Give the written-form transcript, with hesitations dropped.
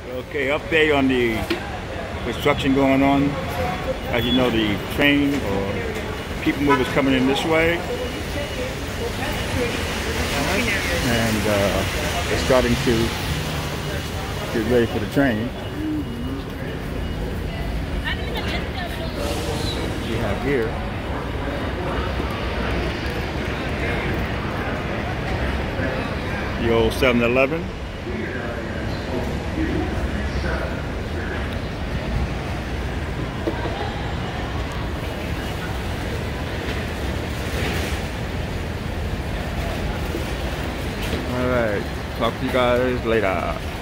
Okay, update on the construction going on. As you know, the train or people mover is coming in this way, and they're starting to get ready for the train. We have here the old 7-Eleven. Alright, talk to you guys later.